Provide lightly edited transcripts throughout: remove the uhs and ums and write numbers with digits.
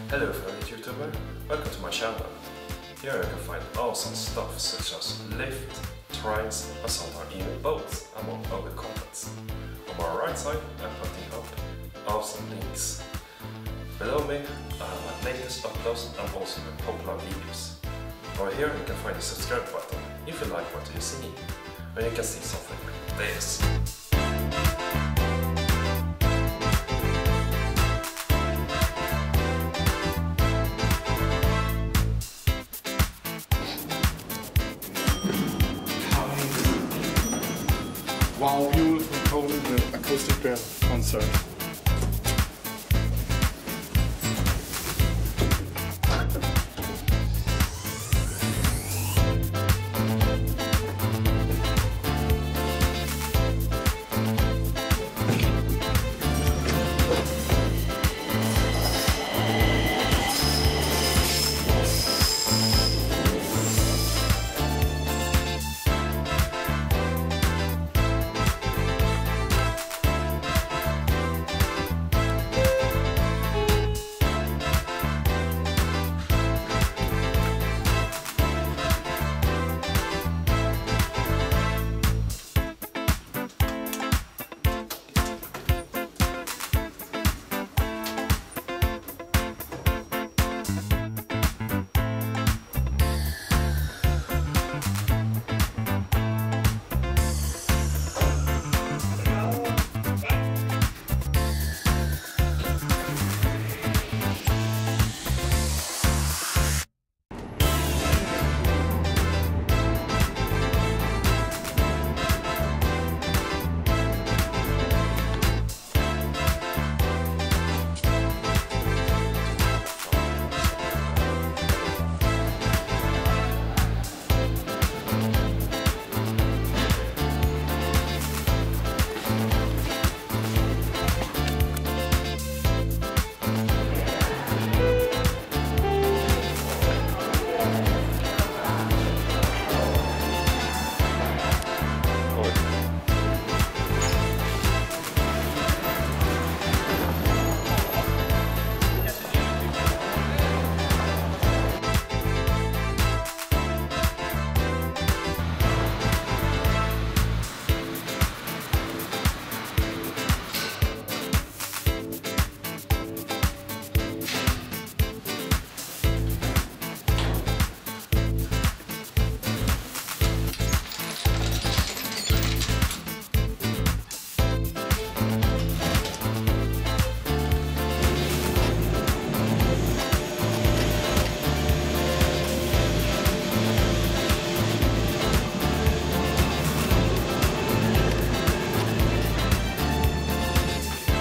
Hello fellow YouTuber, welcome to my channel. Here you can find awesome stuff such as lift, trials, and sometimes even boats, among other contents. On my right side I'm putting up awesome links. Below me I have my latest uploads and also my popular videos. Over here you can find the subscribe button if you like what you see, and you can see something like this. Wow, beautiful cold in the acoustic band concert.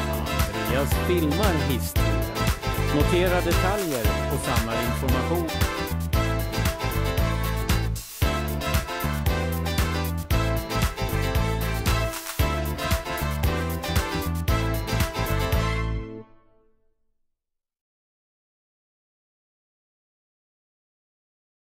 Jag filmar historien, noterar detaljer och samlar information.